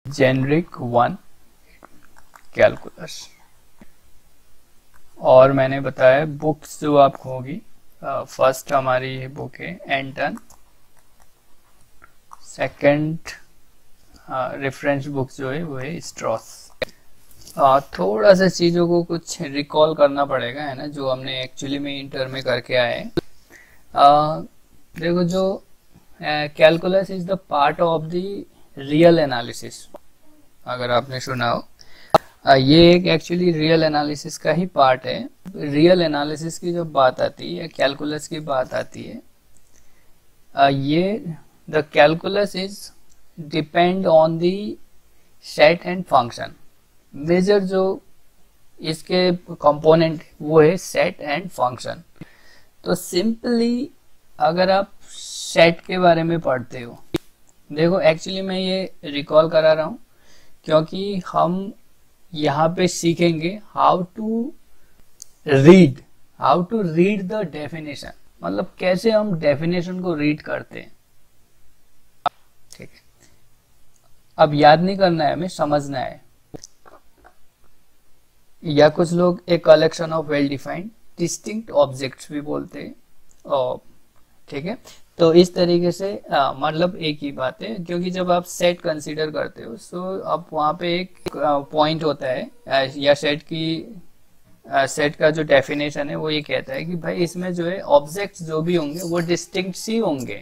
Generic 1 calculus. और मैंने बताया बुक्स जो आपको होगी, फर्स्ट हमारी बुक है एंटन, सेकंड रेफरेंस बुक जो है वो है स्ट्रॉस। थोड़ा सा चीज़ों को कुछ रिकॉल करना पड़ेगा, है ना, जो हमने एक्चुअली में इंटर में करके आए। देखो, जो calculus is the part of the real analysis, अगर आपने सुना हो, ये एक एक्चुअली रियल एनालिसिस का ही पार्ट है। रियल एनालिसिस की जब बात आती है, कैलकुलस की बात आती है, ये the calculus is depend on the set and function. Major जो इसके कंपोनेंट वो है सेट एंड फंक्शन। तो सिंपली अगर आप सेट के बारे में पढ़ते हो, देखो एक्चुअली मैं ये रिकॉल करा रहा हूँ क्योंकि हम यहाँ पे सीखेंगे how to read the definition, मतलब कैसे हम डेफिनेशन को रीड करते हैं। ठीक है, अब याद नहीं करना है, हमें समझना है। या कुछ लोग एक collection of well defined distinct objects भी बोलते हैं। ठीक है, तो इस तरीके से मतलब एक ही बात है, क्योंकि जब आप सेट कंसीडर करते हो तो आप वहाँ पे एक पॉइंट होता है, या सेट का जो डेफिनेशन है वो ये कहता है कि भाई इसमें जो है ऑब्जेक्ट्स जो भी होंगे वो डिस्टिंक्ट ही होंगे।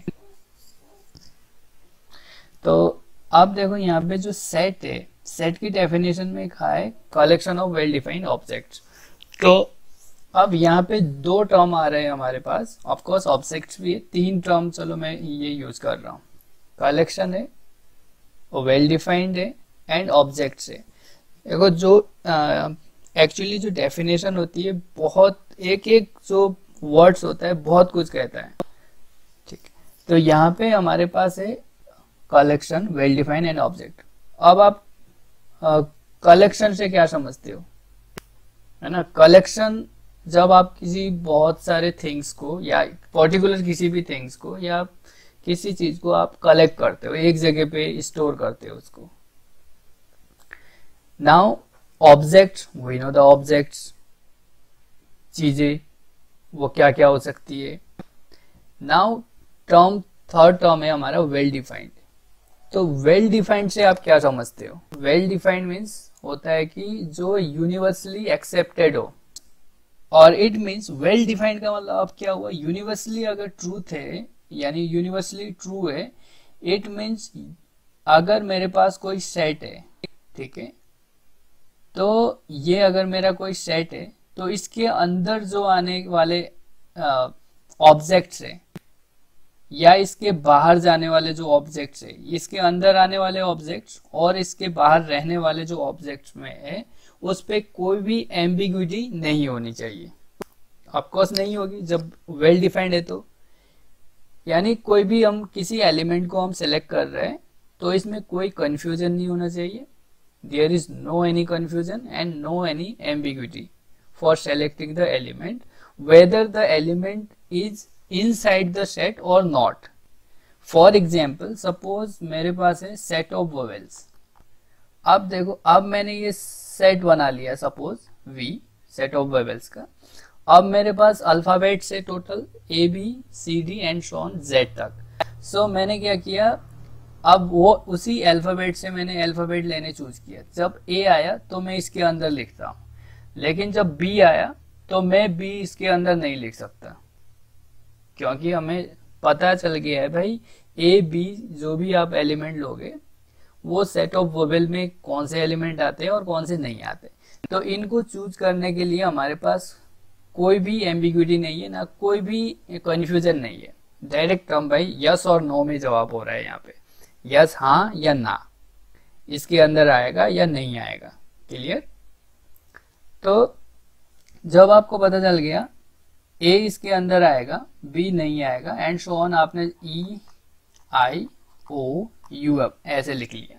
तो आप देखो यहाँ पे जो सेट है, सेट की डेफिनेशन में कहा है collection of well defined objects. तो अब यहाँ पे दो टर्म आ रहे हैं हमारे पास, ऑफ कोर्स ऑब्जेक्ट्स भी है, तीन टर्म चलो मैं ये यूज कर रहा हूँ। कलेक्शन है, वेल डिफाइंड है एंड ऑब्जेक्ट्स है। देखो जो एक्चुअली जो डेफिनेशन होती है, बहुत एक एक जो वर्ड्स होता है बहुत कुछ कहता है। ठीक, तो यहाँ पे हमारे पास है collection, well defined and object. अब आप कलेक्शन से क्या समझते हो, है ना? कलेक्शन जब आप किसी बहुत सारे थिंग्स को या पर्टिकुलर किसी भी थिंग्स को या किसी चीज को आप कलेक्ट करते हो, एक जगह पे स्टोर करते हो उसको। Now objects, we know the objects, चीजें वो क्या क्या हो सकती है। नाउ टर्म, थर्ड टर्म है हमारा वेल डिफाइंड। तो वेल डिफाइंड से आप क्या समझते हो? वेल डिफाइंड मीन्स होता है कि जो यूनिवर्सली एक्सेप्टेड हो, और इट मीन्स वेल डिफाइंड का मतलब अब क्या हुआ, यूनिवर्सली अगर ट्रूथ है यानी यूनिवर्सली ट्रू है, इट मीन्स अगर मेरे पास कोई सेट है, ठीक है, तो ये अगर मेरा कोई सेट है तो इसके अंदर जो आने वाले ऑब्जेक्ट्स है या इसके बाहर जाने वाले जो ऑब्जेक्ट्स है, इसके अंदर आने वाले ऑब्जेक्ट्स और इसके बाहर रहने वाले जो ऑब्जेक्ट्स में है, उस पे कोई भी एम्बिग्विटी नहीं होनी चाहिए। ऑफकोर्स नहीं होगी जब वेल डिफाइंड है तो, यानी कोई भी हम किसी एलिमेंट को हम सेलेक्ट कर रहे हैं तो इसमें कोई कंफ्यूजन नहीं होना चाहिए। There is no any confusion and no any ambiguity for selecting the element, whether the element is inside the set और नॉट। फॉर एग्जाम्पल, सपोज मेरे पास है सेट ऑफ वोवेल्स। अब देखो, अब मैंने ये सेट बना लिया, suppose V, set of vowels का। अब मेरे पास अल्फाबेट से total A B C D and so on Z तक। सो मैंने क्या किया, अब वो उसी अल्फाबेट से मैंने अल्फाबेट लेने चूज किया। जब A आया तो मैं इसके अंदर लिखता हूँ, लेकिन जब B आया तो मैं B इसके अंदर नहीं लिख सकता, क्योंकि हमें पता चल गया है भाई A B जो भी आप एलिमेंट लोगे वो सेट ऑफ वोवेल में कौन से एलिमेंट आते हैं और कौन से नहीं आते। तो इनको चूज करने के लिए हमारे पास कोई भी एम्बिग्विटी नहीं है, ना कोई भी कंफ्यूजन नहीं है। डायरेक्ट टर्म भाई यस और नो में जवाब हो रहा है यहाँ पे, यस हाँ या ना, इसके अंदर आएगा या नहीं आएगा। क्लियर? तो जब आपको पता चल गया A इसके अंदर आएगा, B नहीं आएगा एंड सो ऑन, आपने E I O U ऐसे लिख लिया।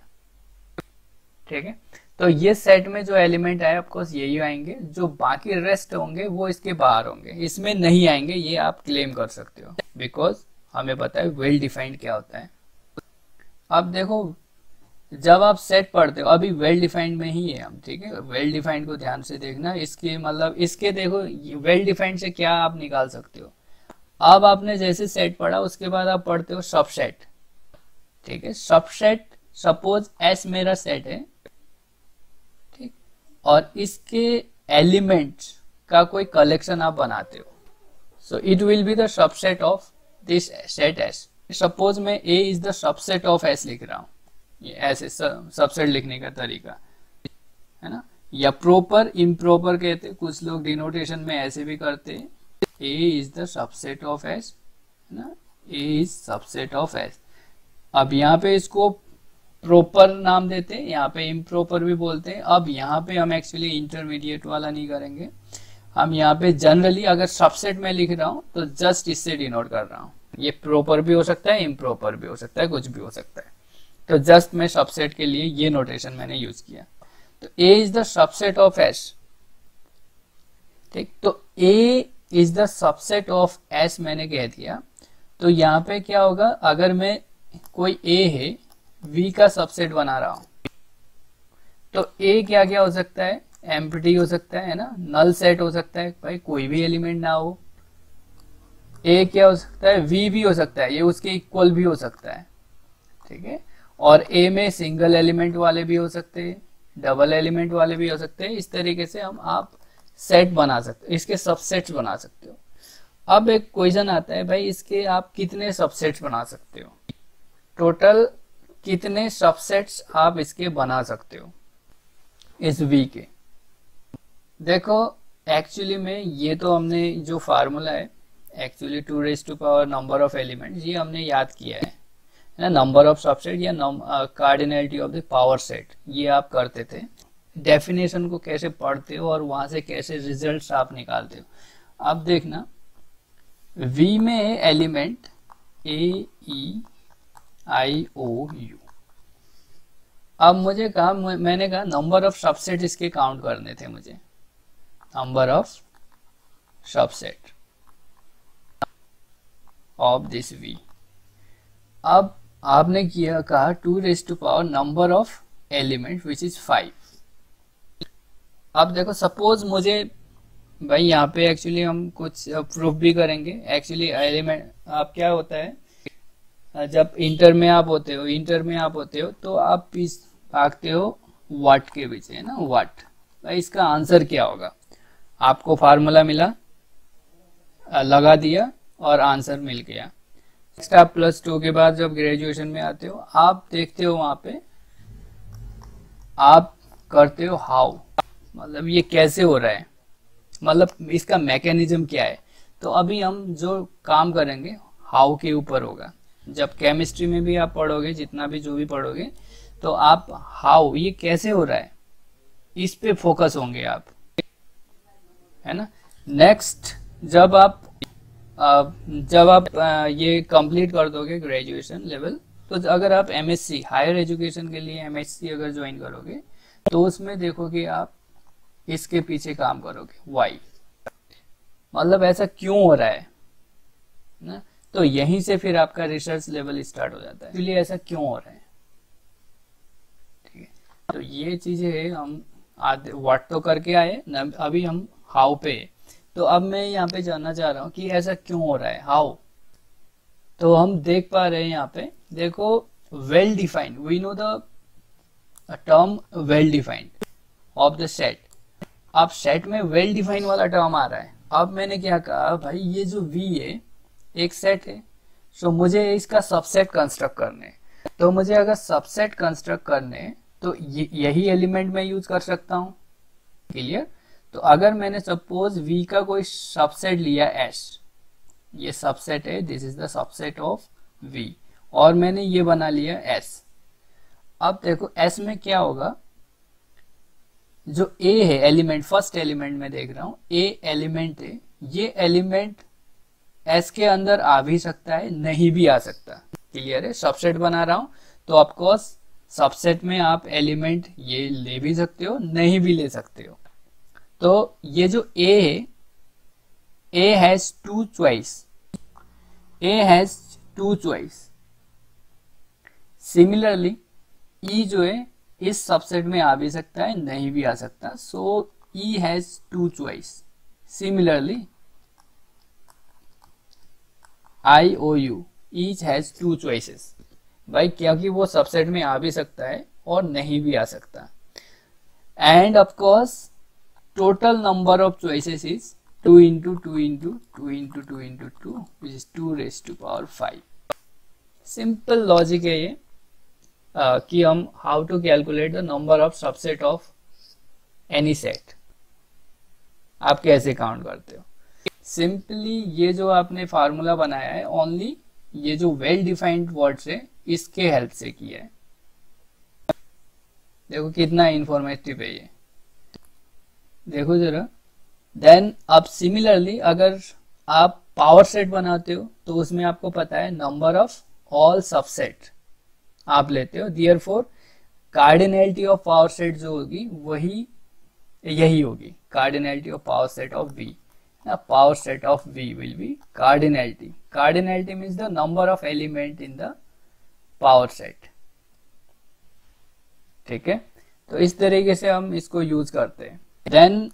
ठीक है, तो ये सेट में जो एलिमेंट आए ऑफकोर्स यही आएंगे, जो बाकी रेस्ट होंगे वो इसके बाहर होंगे, इसमें नहीं आएंगे, ये आप क्लेम कर सकते हो, बिकॉज हमें पता है वेल डिफाइंड क्या होता है। अब देखो जब आप सेट पढ़ते हो, अभी वेल डिफाइंड में ही है हम, ठीक है, वेल डिफाइंड को ध्यान से देखना, इसके मतलब इसके देखो वेल डिफाइंड से क्या आप निकाल सकते हो। अब आपने जैसे सेट पढ़ा उसके बाद आप पढ़ते हो सबसेट, ठीक है, सबसेट सपोज एस मेरा सेट है, ठीक, और इसके एलिमेंट्स का कोई कलेक्शन आप बनाते हो, so it will be the subset of this set S. Suppose मैं A is the subset of S लिख रहा हूं, ये ऐसे सबसेट लिखने का तरीका है ना, या प्रॉपर इम्प्रॉपर कहते, कुछ लोग डिनोटेशन में ऐसे भी करते हैं, A is the subset of S, है ना, A is subset of S. अब यहाँ पे इसको प्रॉपर नाम देते हैं, यहाँ पे इम्प्रॉपर भी बोलते हैं। अब यहाँ पे हम एक्चुअली इंटरमीडिएट वाला नहीं करेंगे, हम यहाँ पे जनरली अगर सबसेट में लिख रहा हूँ तो जस्ट इससे डिनोट कर रहा हूँ, ये प्रॉपर भी हो सकता है, इम्प्रॉपर भी हो सकता है, कुछ भी हो सकता है, तो जस्ट मैं सबसेट के लिए ये नोटेशन मैंने यूज किया। तो A is the subset of S, ठीक, तो A is the subset of S मैंने कह दिया। तो यहाँ पे क्या होगा, अगर मैं कोई ए है वी का सबसेट बना रहा हूं, तो ए क्या क्या हो सकता है, एम्प्टी हो सकता है ना, नल सेट हो सकता है, भाई कोई भी एलिमेंट ना हो। ए क्या हो सकता है, वी भी हो सकता है, ये उसके इक्वल भी हो सकता है, ठीक है, और ए में सिंगल एलिमेंट वाले भी हो सकते हैं, डबल एलिमेंट वाले भी हो सकते हैं। इस तरीके से हम आप सेट बना सकते हो, इसके सबसेट्स बना सकते हो। अब एक क्वेश्चन आता है, भाई इसके आप कितने सबसेट्स बना सकते हो, टोटल कितने सबसेट्स आप इसके बना सकते हो इस वी के। देखो एक्चुअली में ये तो हमने जो फार्मूला है एक्चुअली 2⁻⁴ नंबर ऑफ एलिमेंट्स, ये हमने याद किया है ना, नंबर ऑफ सबसेट या cardinality of the power set, ये आप करते थे। डेफिनेशन को कैसे पढ़ते हो और वहां से कैसे रिजल्ट्स आप निकालते हो। अब देखना वी में element A E I O you. अब मुझे कहा, मैंने कहा नंबर ऑफ सबसेट इसके काउंट करने थे मुझे, number of subset of this V. अब आपने किया, कहा 2⁻⁴ number of element which is 5। अब देखो सपोज मुझे, भाई यहाँ पे एक्चुअली हम कुछ प्रूफ भी करेंगे। एक्चुअली एलिमेंट आप क्या होता है, जब इंटर में आप होते हो तो आप भागते हो वाट के पीछे, है ना, वाट। भाई इसका आंसर क्या होगा, आपको फार्मूला मिला, लगा दिया और आंसर मिल गया। नेक्स्ट आप +2 के बाद जब ग्रेजुएशन में आते हो, आप देखते हो वहां पे आप करते हो हाउ, मतलब ये कैसे हो रहा है, मतलब इसका मैकेनिज्म क्या है। तो अभी हम जो काम करेंगे हाउ के ऊपर होगा। जब केमिस्ट्री में भी आप पढ़ोगे, जितना भी जो भी पढ़ोगे, तो आप हाउ, ये कैसे हो रहा है, इस पे फोकस होंगे आप, है ना। नेक्स्ट जब आप ये कंप्लीट कर दोगे ग्रेजुएशन लेवल, तो अगर आप एमएससी हायर एजुकेशन के लिए एमएससी अगर ज्वाइन करोगे, तो उसमें देखोगे आप इसके पीछे काम करोगे, वाई, मतलब ऐसा क्यों हो रहा है ना। तो यहीं से फिर आपका रिसर्च लेवल स्टार्ट हो जाता है, इसलिए ऐसा क्यों हो रहा है, ठीक है। तो ये चीजें हम आधे व्हाट तो करके आए ना, अभी हम हाउ पे। तो अब मैं यहाँ पे जानना चाह रहा हूँ कि ऐसा क्यों हो रहा है, हाउ। तो हम देख पा रहे हैं यहाँ पे, देखो well defined, we know the term well defined of the set. अब सेट में वेल डिफाइंड वाला टर्म आ रहा है। अब मैंने क्या कहा, भाई ये जो वी है एक सेट है, सो मुझे इसका सबसेट कंस्ट्रक्ट करने। तो मुझे अगर सबसेट कंस्ट्रक्ट करने, तो यही एलिमेंट मैं यूज कर सकता हूं, क्लियर। तो अगर मैंने सपोज वी का कोई सबसेट लिया एस, ये सबसेट है, this is the subset of V, और मैंने ये बना लिया एस। अब देखो एस में क्या होगा, जो ए है एलिमेंट, फर्स्ट एलिमेंट में देख रहा हूं, ए एलिमेंट है, ये एलिमेंट एस के अंदर आ भी सकता है, नहीं भी आ सकता, क्लियर है। सबसेट बना रहा हूं तो ऑफकोर्स सबसेट में आप एलिमेंट ये ले भी सकते हो, नहीं भी ले सकते हो। तो ये जो ए है, A has two choice, A has two choice. Similarly E जो है इस सबसेट में आ भी सकता है, नहीं भी आ सकता। So E has two choice. Similarly I O U, each has two choices भाई, क्योंकि वो सबसेट में आ भी सकता है और नहीं भी आ सकता। And of course total number of choices is 2 into 2 into 2 into 2 into 2 which is 2 raised to power 5। Simple logic है ये कि हम how to calculate the number of subset of any set, आप कैसे काउंट करते हो। सिंपली ये जो आपने फार्मूला बनाया है ओनली ये जो वेल डिफाइंड वर्ड्स है इसके हेल्प से किया है। देखो कितना इंफॉर्मेटिव है ये, देखो जरा। देन अब सिमिलरली अगर आप पावर सेट बनाते हो तो उसमें आपको पता है नंबर ऑफ ऑल सबसेट आप लेते हो, therefore cardinality of power set जो होगी वही यही होगी, cardinality of power set of V। Power set of V will be cardinality। Cardinality means the number of element in the power set। ठीक है, तो इस तरीके से हम इसको यूज करते हैं। देन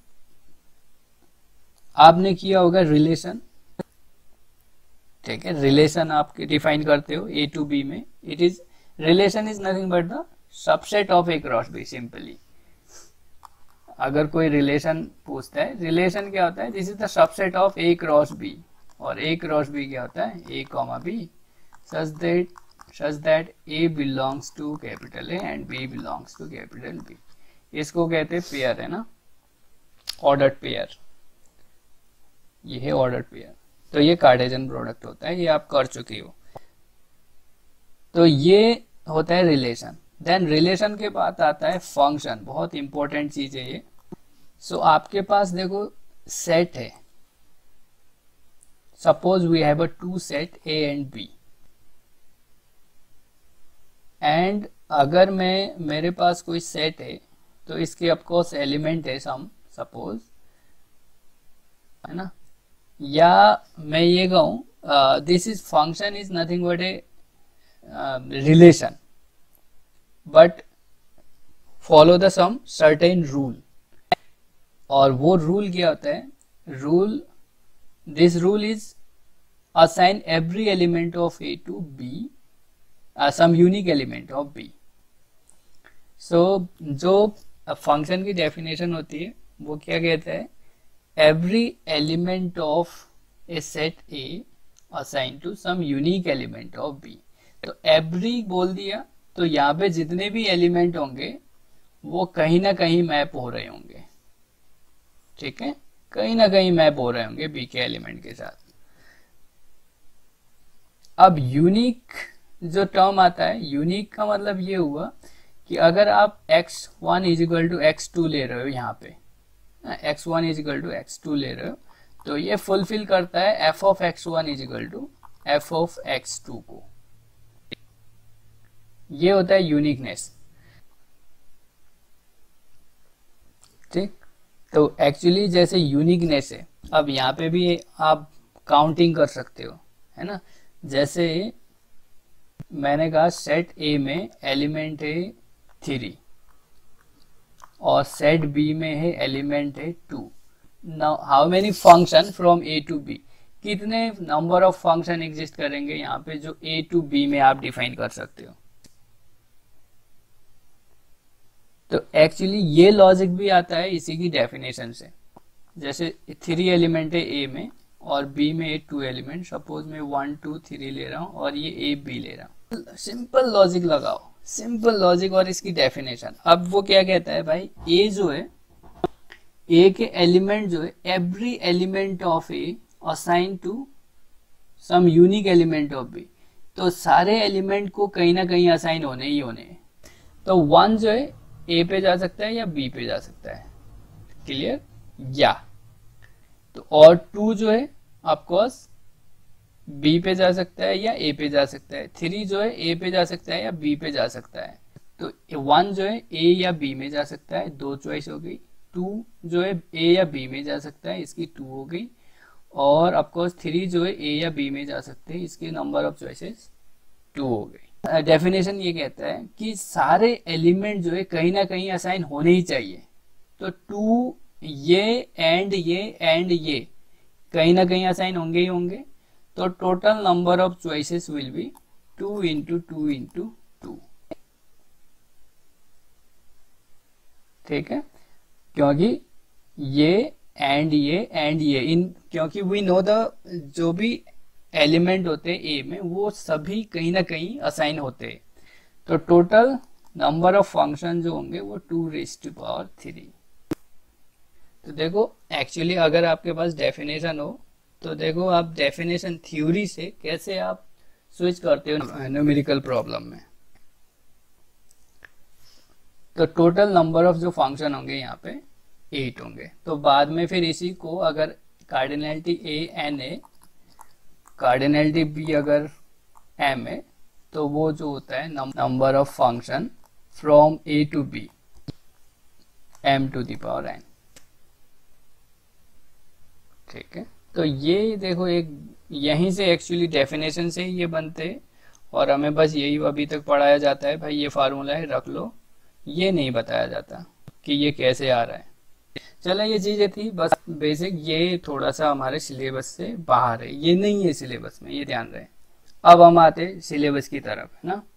आपने किया होगा रिलेशन, ठीक है, रिलेशन आप डिफाइन करते हो A to B में। It is relation is nothing but the subset of A cross B। Simply अगर कोई रिलेशन पूछता है, रिलेशन क्या होता है, this is the subset of A cross B। और A क्रॉस B क्या होता है, A comma B such that A belongs to capital A and B belongs to capital B। इसको कहते हैं पेयर, है ना, ऑर्डर्ड पेयर। ये है ऑर्डर्ड पेयर। तो ये कार्टेशियन प्रोडक्ट होता है, ये आप कर चुके हो। तो ये होता है रिलेशन। देन रिलेशन के बाद आता है फंक्शन, बहुत इंपॉर्टेंट चीज है ये। सो आपके पास देखो सेट है, suppose we have a two set A and B। And अगर मेरे पास कोई सेट है तो इसके ऑफकोर्स एलिमेंट है सम, सपोज, है ना, या मैं ये कहूं this is function is nothing but a relation but follow the some certain rule. और वो रूल क्या होता है, rule, this rule is assign every element of A to B some unique element of B। So जो function की definition होती है वो क्या कहता है, every element of a set A assign to some unique element of B। तो every बोल दिया तो यहाँ पे जितने भी एलिमेंट होंगे वो कहीं ना कहीं मैप हो रहे होंगे, ठीक है, कहीं ना कहीं मैप हो रहे होंगे B के एलिमेंट के साथ। अब यूनिक जो टर्म आता है, यूनिक का मतलब ये हुआ कि अगर आप x1 इजिकल टू x2 ले रहे हो, यहाँ पे x1 इजिकल टू x2 ले रहे हो, तो ये फुलफिल करता है f of x1 equal to f of x2 को। ये होता है यूनिकनेस, ठीक। तो एक्चुअली जैसे यूनिकनेस है, अब यहाँ पे भी आप काउंटिंग कर सकते हो, है ना। जैसे मैंने कहा सेट A में एलिमेंट है 3 और सेट B में है एलिमेंट है 2। Now how many function from A to B, कितने नंबर ऑफ फंक्शन एग्जिस्ट करेंगे यहाँ पे जो A टू B में आप डिफाइन कर सकते हो। तो एक्चुअली ये लॉजिक भी आता है इसी की डेफिनेशन से। जैसे 3 एलिमेंट है A में और B में 2 एलिमेंट, सपोज मैं 1 2 3 ले रहा हूँ और ये A B ले रहा हूँ। सिंपल लॉजिक लगाओ, सिंपल लॉजिक और इसकी डेफिनेशन। अब वो क्या कहता है भाई, A जो है, A के एलिमेंट जो है, every element of A assign to some unique element of B। तो सारे एलिमेंट को कहीं ना कहीं असाइन होने ही होने हैं। तो 1 जो है A पे जा सकता है या B पे जा सकता है, क्लियर, या तो और 2 जो है ऑफकोर्स B पे जा सकता है या A पे जा सकता है। 3 जो है A पे जा सकता है या B पे जा सकता है। तो 1 जो है A या B में जा सकता है, 2 चॉइस हो गई। 2 जो है A या B में जा सकता है, इसकी 2 हो गई। और ऑफकोर्स 3 जो है A या B में जा सकते हैं, इसके नंबर ऑफ चॉइसेस 2 हो गई। डेफिनेशन ये कहता है कि सारे एलिमेंट जो है कहीं ना कहीं असाइन होने ही चाहिए। तो 2 ये एंड ये कहीं ना कहीं असाइन होंगे ही होंगे। तो total number of choices will be 2 into 2 into 2। ठीक है, क्योंकि ये एंड ये इन, क्योंकि वी नो द जो भी एलिमेंट होते हैं ए में वो सभी कहीं ना कहीं असाइन होते हैं। तो टोटल नंबर ऑफ फंक्शन जो होंगे वो 2⁻3। तो देखो एक्चुअली अगर आपके पास डेफिनेशन हो तो देखो आप डेफिनेशन थ्योरी से कैसे आप स्विच करते हो न्यूमेरिकल प्रॉब्लम में। तो टोटल नंबर ऑफ जो फंक्शन होंगे यहाँ पे 8 होंगे। तो बाद में फिर इसी को अगर कार्डिनलिटी ए एन है, कार्डिनलिटी बी अगर एम है, तो वो जो होता है number of function from A to B m to the power n। ठीक है, तो ये देखो एक यहीं से एक्चुअली डेफिनेशन से ही ये बनते हैं और हमें बस यही अभी तक पढ़ाया जाता है, भाई ये फार्मूला है रख लो, ये नहीं बताया जाता कि ये कैसे आ रहा है। चलो ये चीजें थी बस बेसिक, ये थोड़ा सा हमारे सिलेबस से बाहर है, ये नहीं है सिलेबस में, ये ध्यान रहे। अब हम आते सिलेबस की तरफ, है ना।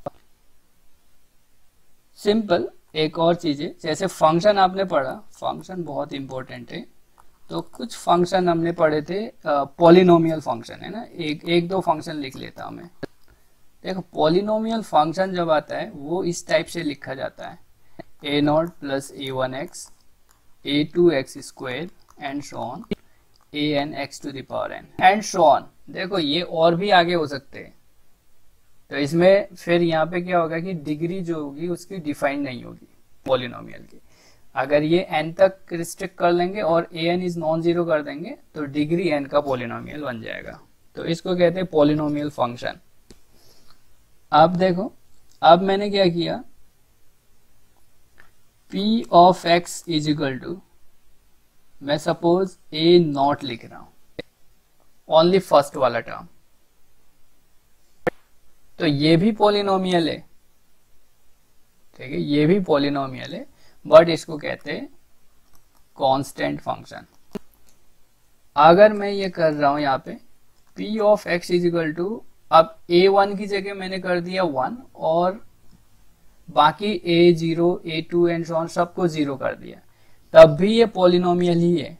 सिंपल एक और चीज है, जैसे फंक्शन आपने पढ़ा, फंक्शन बहुत इंपॉर्टेंट है। तो कुछ फंक्शन हमने पढ़े थे, पॉलिनोमियल फंक्शन है ना, एक दो फंक्शन लिख लेता हूं मैं। देखो पॉलिनोमियल फंक्शन जब आता है वो इस टाइप से लिखा जाता है, a0 plus a1x a2x square and so on an x to the power n and so on. देखो ये और भी आगे हो सकते हैं। तो इसमें फिर यहाँ पे क्या होगा कि डिग्री जो होगी उसकी डिफाइन नहीं होगी पॉलिनोमियल की। अगर ये n तक रिस्ट्रिक्ट कर लेंगे और an इज नॉन जीरो कर देंगे तो डिग्री n का पॉलिनोमियल बन जाएगा। तो इसको कहते हैं पॉलिनोमियल फंक्शन। अब देखो, अब मैंने क्या किया, p of x is equal to, मैं सपोज a0 लिख रहा हूं, ओनली फर्स्ट वाला टर्म। तो ये भी पॉलिनोमियल है, ठीक है, ये भी पॉलिनोमियल है, बट इसको कहते हैं कांस्टेंट फंक्शन। अगर मैं ये कर रहा हूं यहाँ पे p of x is equal to, अब a1 की जगह मैंने कर दिया 1 और बाकी a0 a2 and so on सबको 0 कर दिया, तब भी ये पॉलिनोमियल ही है।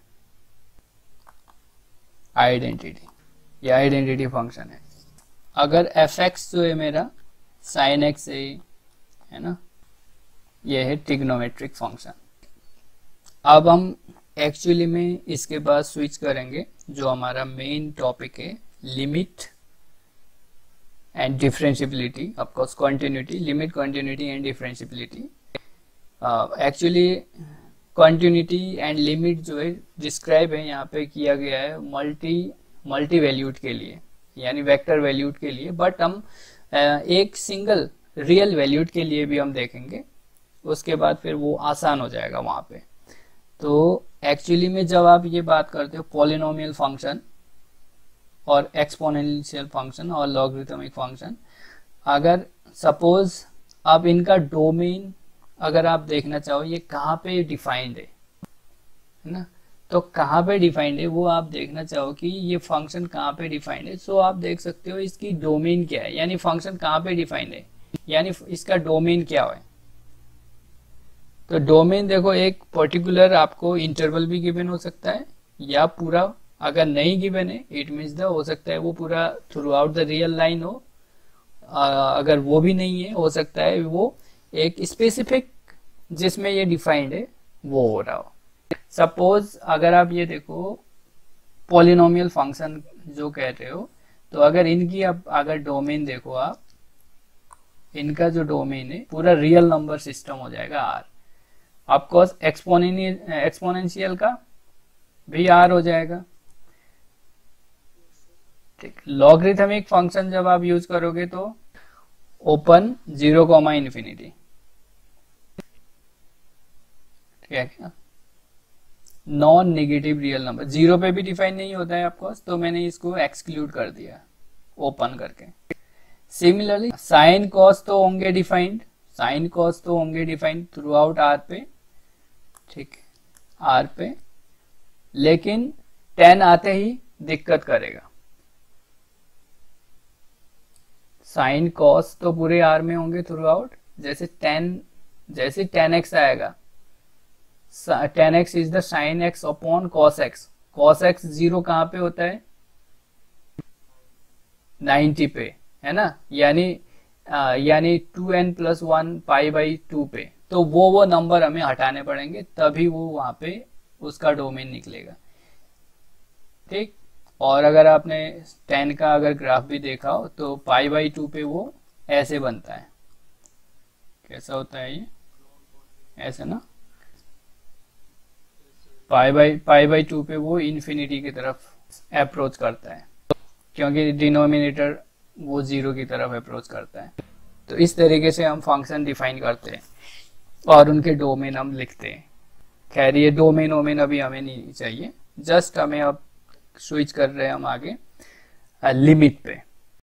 आइडेंटिटी, ये आइडेंटिटी फंक्शन है। अगर fx जो है मेरा sin x है ना, ये है ट्रिग्नोमेट्रिक फंक्शन। अब हम एक्चुअली में इसके बाद स्विच करेंगे जो हमारा मेन टॉपिक है, limit and differentiability, of course continuity, limit, continuity and differentiability. Actually continuity and limit जो है डिस्क्राइब है यहाँ पे किया गया है मल्टी वैल्यूड के लिए, यानी वेक्टर वैल्यूड के लिए, बट हम एक सिंगल रियल वैल्यूड के लिए भी हम देखेंगे, उसके बाद फिर वो आसान हो जाएगा वहां पे। तो एक्चुअली में जब आप ये बात करते हो पॉलिनोमियल फंक्शन और एक्सपोनेंशियल फंक्शन और लॉगरिथमिक फंक्शन, अगर सपोज अब इनका डोमेन अगर आप देखना चाहो ये कहाँ पे डिफाइंड है ना, तो कहाँ पे डिफाइंड है वो आप देखना चाहो कि ये फंक्शन कहाँ पे डिफाइंड है, सो आप देख सकते हो इसकी डोमेन क्या है, यानी फंक्शन कहाँ पे डिफाइंड है, यानी इसका डोमेन क्या है। तो डोमेन देखो, एक पर्टिकुलर आपको इंटरवल भी गिवन हो सकता है या पूरा, अगर नहीं गिवन है इट मीन्स द हो सकता है वो पूरा throughout the real line हो, अगर वो भी नहीं है हो सकता है वो एक स्पेसिफिक जिसमें ये डिफाइंड है वो हो रहा हो। सपोज अगर आप ये देखो पॉलिनोमियल फंक्शन जो कह रहे हो, तो अगर इनकी अब अगर डोमेन देखो आप, इनका जो डोमेन है पूरा रियल नंबर सिस्टम हो जाएगा R। ऑफकोर्स एक्सपोनेंशियल का भी R हो जाएगा, ठीक। लॉगरिथमिक फंक्शन जब आप यूज करोगे तो ओपन 0, इन्फिनिटी, ठीक है क्या, नॉन नेगेटिव रियल नंबर, 0 पे भी डिफाइन नहीं होता है ऑफकोर्स, तो मैंने इसको एक्सक्लूड कर दिया ओपन करके। सिमिलरली साइन कॉस तो होंगे डिफाइंड, साइन कॉस तो होंगे डिफाइंड थ्रू आउट आर पे, ठीक है, आर पे, लेकिन tan आते ही दिक्कत करेगा। साइन कॉस तो पूरे आर में होंगे थ्रू आउट, जैसे tan x आएगा, tan x is the sine x upon cos x, cos x 0 कहाँ पे होता है, 90 पे, है ना, यानी 2n+1 π/2 पे, तो वो नंबर हमें हटाने पड़ेंगे, तभी वो वहां पे उसका डोमेन निकलेगा, ठीक। और अगर आपने tan का अगर ग्राफ भी देखा हो तो π/2 पे वो ऐसे बनता है, कैसा होता है ये, ऐसे ना, π/2 पे वो इन्फिनिटी की तरफ अप्रोच करता है, क्योंकि डिनोमिनेटर वो 0 की तरफ अप्रोच करता है। तो इस तरीके से हम फंक्शन डिफाइन करते हैं और उनके डोमेन हम लिखते हैं। खैर ये डोमेन अभी हमें नहीं चाहिए, जस्ट हमें अब स्विच कर रहे हैं हम आगे लिमिट पे।